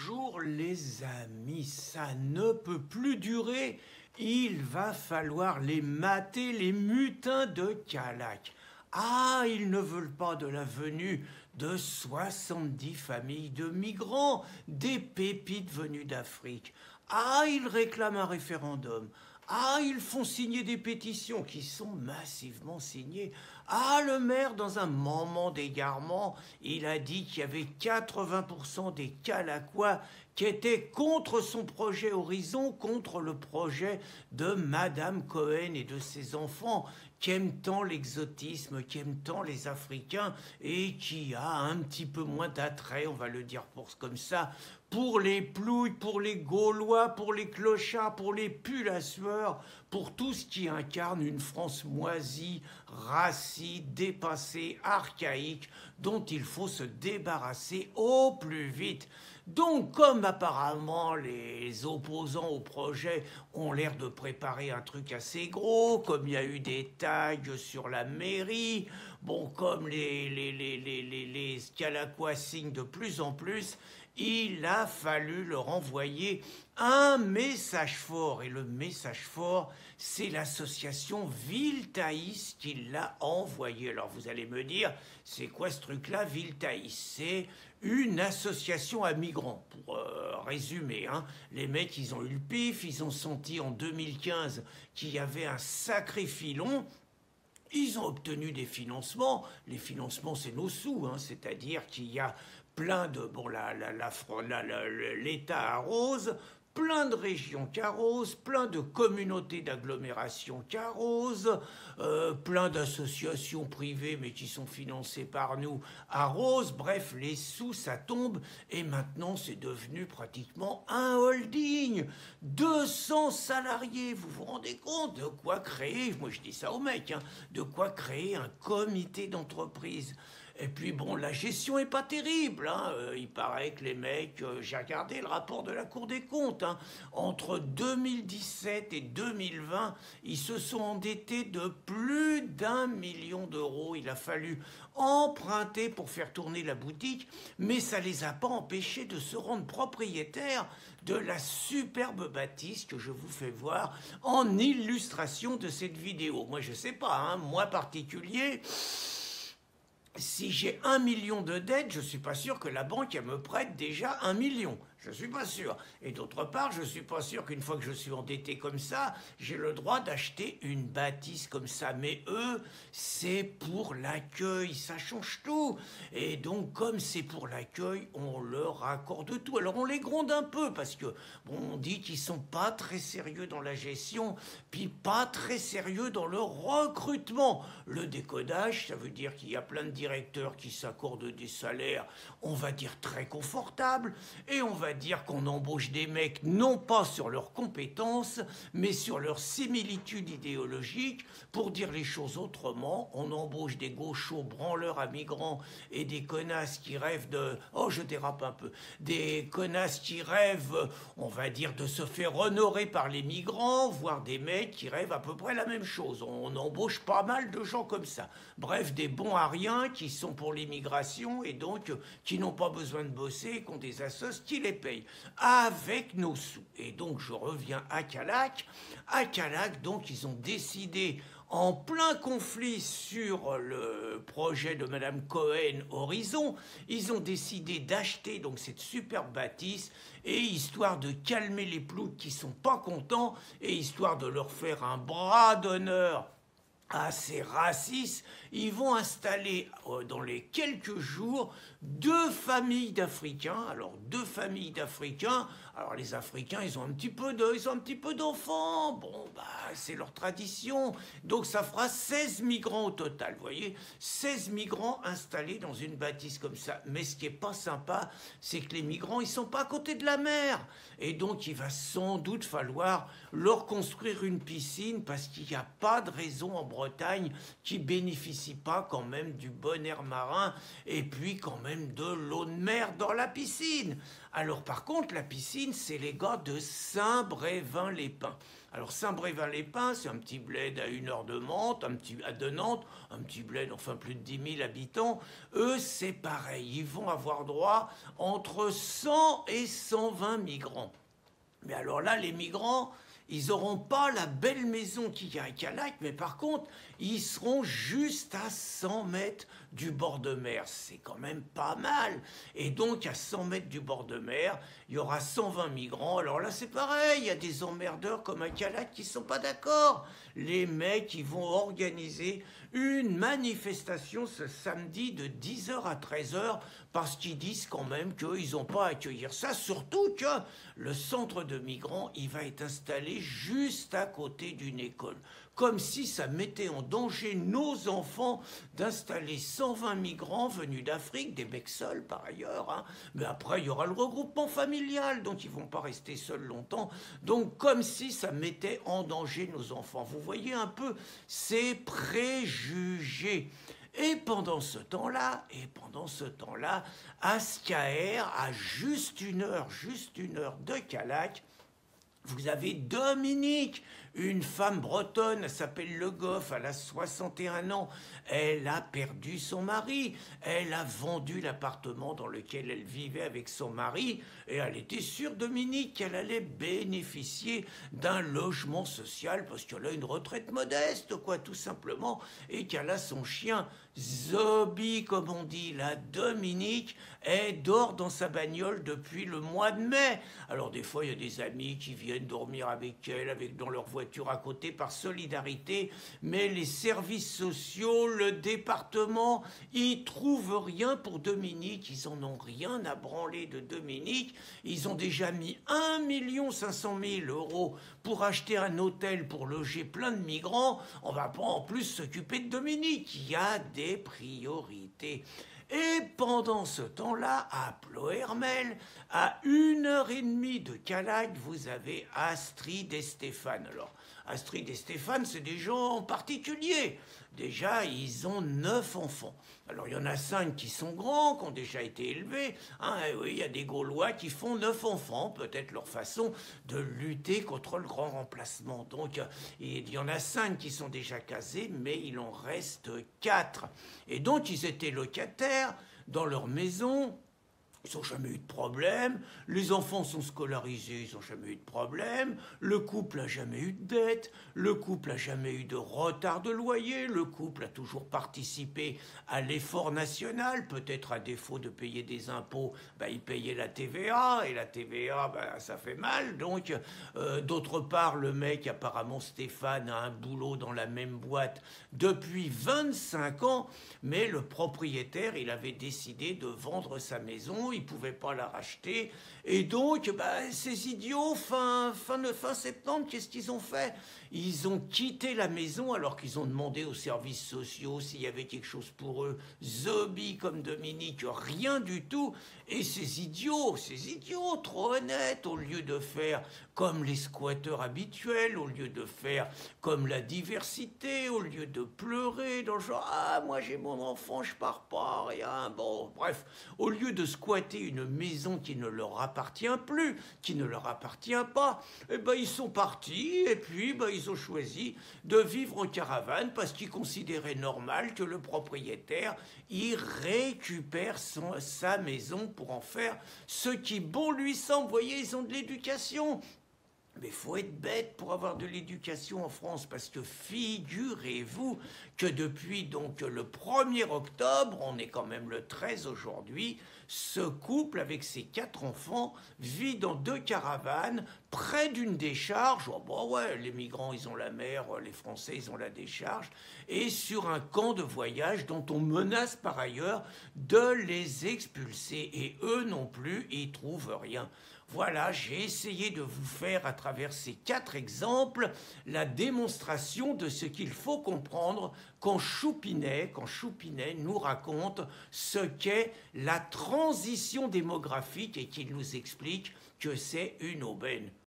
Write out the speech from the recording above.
Bonjour les amis, ça ne peut plus durer. Il va falloir les mater, les mutins de Calac. Ah, ils ne veulent pas de la venue de 70 familles de migrants, des pépites venues d'Afrique. Ah, ils réclament un référendum. Ah, ils font signer des pétitions qui sont massivement signées. Ah, le maire, dans un moment d'égarement, il a dit qu'il y avait 80% des Calacois qui étaient contre son projet Horizon, contre le projet de Madame Cohen et de ses enfants, qui aiment tant l'exotisme, qui aiment tant les Africains et qui a un petit peu moins d'attrait, on va le dire comme ça, pour les plouilles, pour les Gaulois, pour les clochards, pour les pulls à sueur, pour tout ce qui incarne une France moisie, raciste, dépassée, archaïque, dont il faut se débarrasser au plus vite. Donc, comme apparemment les opposants au projet ont l'air de préparer un truc assez gros, comme il y a eu des tags sur la mairie, bon, comme les Calacois signent de plus en plus, il a fallu leur envoyer un message fort. Et le message fort, c'est l'association Ville-Thaïs qui l'a envoyé. Alors vous allez me dire, c'est quoi ce truc-là, Ville-Thaïs? C'est une association à migrants. Pour résumer, hein, les mecs, ils ont eu le pif, ils ont senti en 2015 qu'il y avait un sacré filon. Ils ont obtenu des financements. Les financements, c'est nos sous, hein, c'est-à-dire qu'il y a plein de... Bon, l'État arrose, plein de régions qui arrosent, plein de communautés d'agglomération qui arrosent, plein d'associations privées mais qui sont financées par nous arrosent. Bref, les sous, ça tombe et maintenant c'est devenu pratiquement un holding. 200 salariés, vous vous rendez compte de quoi créer, moi je dis ça aux mecs, hein, de quoi créer un comité d'entreprise. Et puis bon, la gestion est pas terrible, hein. Il paraît que les mecs, j'ai regardé le rapport de la Cour des comptes, hein, entre 2017 et 2020, ils se sont endettés de plus d'1 million d'euros. Il a fallu emprunter pour faire tourner la boutique, mais ça les a pas empêchés de se rendre propriétaires de la superbe bâtisse que je vous fais voir en illustration de cette vidéo. Moi, je sais pas, hein, moi particulier... Si j'ai 1 million de dettes, je ne suis pas sûr que la banque elle me prête déjà 1 million. Je ne suis pas sûr. Et d'autre part, je ne suis pas sûr qu'une fois que je suis endetté comme ça, j'ai le droit d'acheter une bâtisse comme ça. Mais eux, c'est pour l'accueil, ça change tout. Et donc, comme c'est pour l'accueil, on leur accorde tout. Alors, on les gronde un peu parce que, bon, on dit qu'ils sont pas très sérieux dans la gestion, puis pas très sérieux dans le recrutement. Le décodage, ça veut dire qu'il y a plein de directeurs qui s'accordent des salaires, on va dire très confortables, et on va dire qu'on embauche des mecs non pas sur leurs compétences, mais sur leur similitude idéologique. Pour dire les choses autrement, on embauche des gauchos branleurs à migrants et des connasses qui rêvent de... Oh, je dérape un peu. Des connasses qui rêvent, on va dire, de se faire honorer par les migrants, voire des mecs qui rêvent à peu près la même chose. On embauche pas mal de gens comme ça. Bref, des bons à rien qui sont pour l'immigration et donc qui n'ont pas besoin de bosser, qui ont des assos qui les payent avec nos sous. Et donc je reviens à Calac. À Calac, donc ils ont décidé en plein conflit sur le projet de Madame Cohen Horizon, ils ont décidé d'acheter donc cette superbe bâtisse et histoire de calmer les ploucs qui sont pas contents et histoire de leur faire un bras d'honneur à ces racistes, ils vont installer dans les quelques jours 2 familles d'Africains. Alors 2 familles d'Africains. Alors les Africains, ils ont un petit peu d'enfants. Bon, bah c'est leur tradition. Donc ça fera 16 migrants au total. Vous voyez, 16 migrants installés dans une bâtisse comme ça. Mais ce qui est pas sympa, c'est que les migrants, ils sont pas à côté de la mer. Et donc il va sans doute falloir leur construire une piscine parce qu'il n'y a pas de raison en Bretagne qui bénéficie pas quand même du bon air marin et puis quand même même de l'eau de mer dans la piscine. Alors par contre, la piscine, c'est les gars de Saint-Brévin-les-Pins. Alors Saint-Brévin-les-Pins, c'est un petit bled à 1 heure de Nantes, de Nantes, un petit bled, enfin plus de 10 000 habitants. Eux, c'est pareil, ils vont avoir droit entre 100 et 120 migrants. Mais alors là, les migrants, ils n'auront pas la belle maison qu'il y a à Calac, mais par contre, ils seront juste à 100 mètres du bord de mer. C'est quand même pas mal. Et donc, à 100 mètres du bord de mer, il y aura 120 migrants. Alors là, c'est pareil, il y a des emmerdeurs comme à Calac qui ne sont pas d'accord. Les mecs, ils vont organiser une manifestation ce samedi de 10 h à 13 h parce qu'ils disent quand même qu'ils n'ont pas à accueillir ça. Surtout que le centre de migrants, il va être installé juste à côté d'une école. Comme si ça mettait en danger nos enfants d'installer 120 migrants venus d'Afrique, des mecs seuls par ailleurs. Hein. Mais après, il y aura le regroupement familial, donc ils ne vont pas rester seuls longtemps. Donc comme si ça mettait en danger nos enfants. Vous voyez un peu ces préjugés. Et pendant ce temps-là, Ascaër, à juste une heure de Calac, vous avez Dominique, une femme bretonne, elle s'appelle Le Goff, elle a 61 ans, elle a perdu son mari, elle a vendu l'appartement dans lequel elle vivait avec son mari, et elle était sûre, Dominique, qu'elle allait bénéficier d'un logement social, parce qu'elle a une retraite modeste, quoi, tout simplement, et qu'elle a son chien Zobi, comme on dit, la Dominique, elle dort dans sa bagnole depuis le mois de mai. Alors des fois, il y a des amis qui viennent dormir avec elle, dans leur voiture à côté par solidarité, mais les services sociaux, le département, ils trouvent rien pour Dominique, ils en ont rien à branler de Dominique. Ils ont déjà mis 1 500 000 € pour acheter un hôtel pour loger plein de migrants. On va pas en plus s'occuper de Dominique, il y a des priorités. Et pendant ce temps-là, à Ploërmel, à 1 h 30 de Calac, vous avez Astrid et Stéphane. Alors, Astrid et Stéphane, c'est des gens particuliers. Déjà, ils ont 9 enfants. Alors, il y en a 5 qui sont grands, qui ont déjà été élevés. Hein, oui, il y a des Gaulois qui font 9 enfants, peut-être leur façon de lutter contre le grand remplacement. Donc, il y en a 5 qui sont déjà casés, mais il en reste 4. Et donc, ils étaient locataires dans leur maison. Ils n'ont jamais eu de problème, les enfants sont scolarisés, ils n'ont jamais eu de problème, le couple n'a jamais eu de dette, le couple n'a jamais eu de retard de loyer, le couple a toujours participé à l'effort national, peut-être à défaut de payer des impôts, il payait la TVA, et la TVA, ça fait mal. Donc, d'autre part, le mec, apparemment Stéphane, a un boulot dans la même boîte depuis 25 ans, mais le propriétaire, il avait décidé de vendre sa maison, il ne pouvait pas la racheter. Et donc, ces idiots, fin septembre, qu'est-ce qu'ils ont fait? Ils ont quitté la maison alors qu'ils ont demandé aux services sociaux s'il y avait quelque chose pour eux. Zobi comme Dominique, rien du tout. Et ces idiots, trop honnêtes, au lieu de faire comme les squatteurs habituels, au lieu de faire comme la diversité, au lieu de pleurer dans le genre « Ah, moi j'ai mon enfant, je pars pas, rien ». Bon, bref, au lieu de squatter une maison qui ne leur appartient plus, qui ne leur appartient pas, ils sont partis et puis ils ont choisi de vivre en caravane parce qu'ils considéraient normal que le propriétaire y récupère sa maison pour en faire ce qui bon lui semble. Vous voyez, ils ont de l'éducation. Mais il faut être bête pour avoir de l'éducation en France, parce que figurez-vous que depuis donc le 1er octobre, on est quand même le 13 aujourd'hui, ce couple avec ses 4 enfants vit dans 2 caravanes près d'une décharge. Les migrants ils ont la mer, les Français ils ont la décharge, et sur un camp de voyage dont on menace par ailleurs de les expulser. Et eux non plus, ils trouvent rien. Voilà, j'ai essayé de vous faire à travers ces 4 exemples la démonstration de ce qu'il faut comprendre quand Choupinet nous raconte ce qu'est la transition démographique et qu'il nous explique que c'est une aubaine.